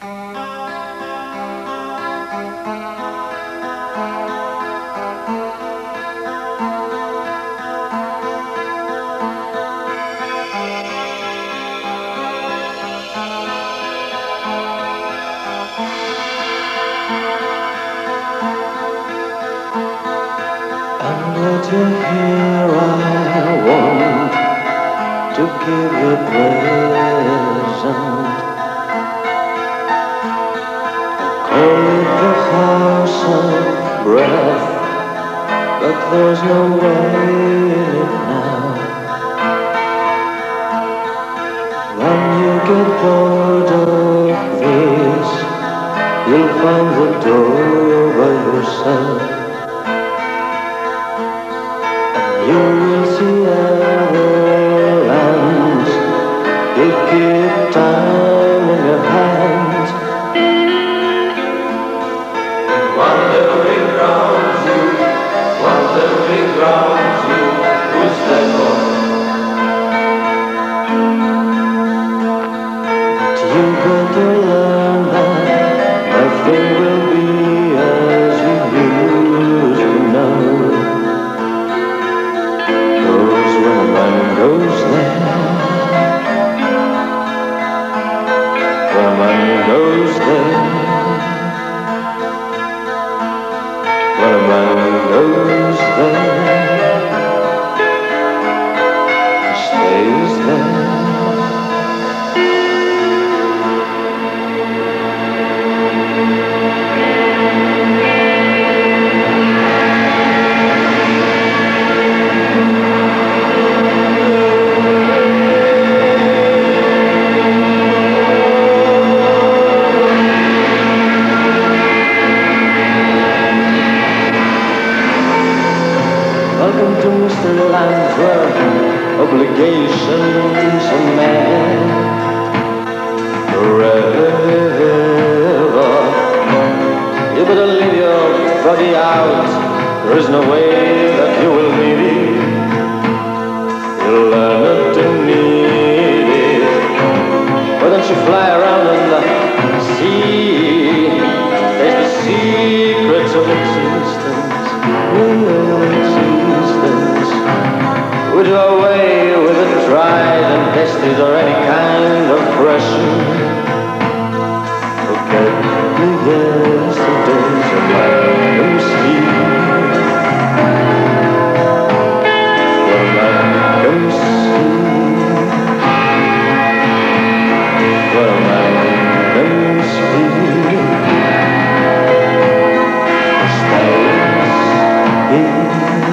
But you're here, I want to give you a present. Call it the house of breath, but there's no way in it now. When you get bored of this, you'll find the door by yourself. You will see other lands. You keep time in your hands. Wandering round you, who's that one? But you better learn that nothing will be as you used to know. When a man goes there, when a man goes there, when a man goes there, he stays there. Welcome to Mystery Lands where obligations are met forever. You better leave your body out. There is no way that you will need it. You'll learn to need it. Why don't you fly around and see? There's the secrets of existence. We do away with the tried and tested or any kind of pressure. Forget the yesterdays and let them sleep. Well, let them sleep. Well, let them sleep. Stays here.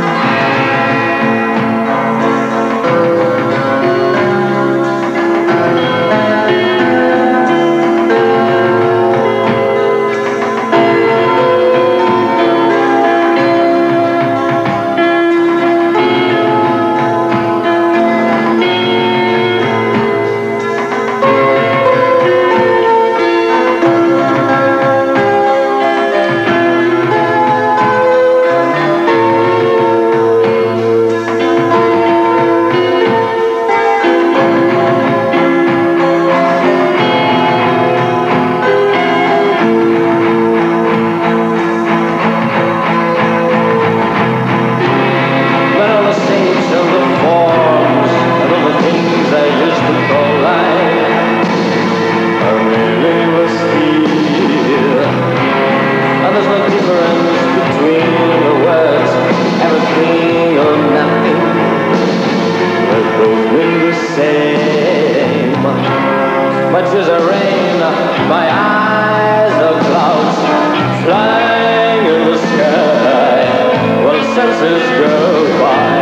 My tears are rain, my eyes are clouds flying in the sky. While senses go by,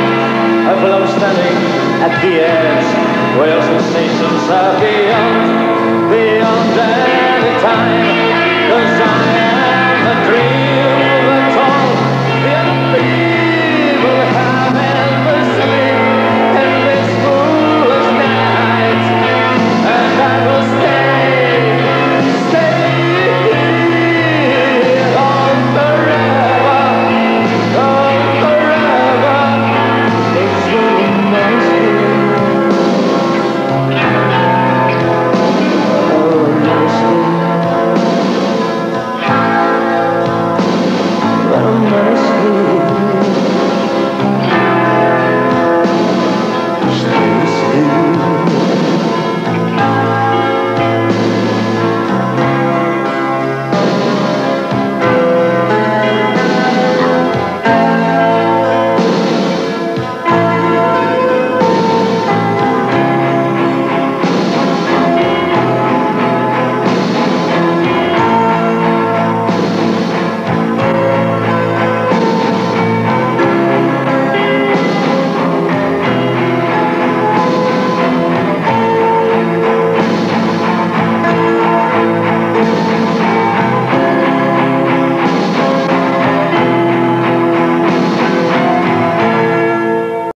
I feel I'm standing at the edge where sensations are beyond.